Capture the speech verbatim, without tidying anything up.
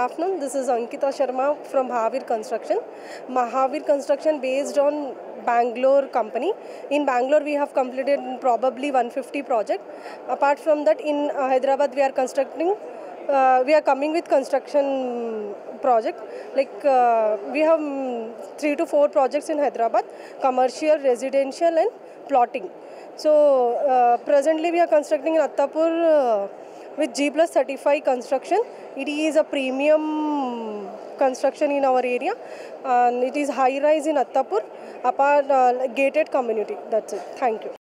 afternoon. This is Ankita Sharma from Mahavir Construction. Mahavir Construction based on Bangalore company. In Bangalore, we have completed probably one hundred fifty projects. Apart from that, in uh, Hyderabad, we are constructing. Uh, we are coming with construction project. Like uh, we have um, three to four projects in Hyderabad: commercial, residential, and plotting. So uh, presently, we are constructing in Attapur. Uh, with G plus thirty-five construction. It is a premium construction in our area, and it is high rise in Attapur, apart uh, gated community. That's it. Thank you.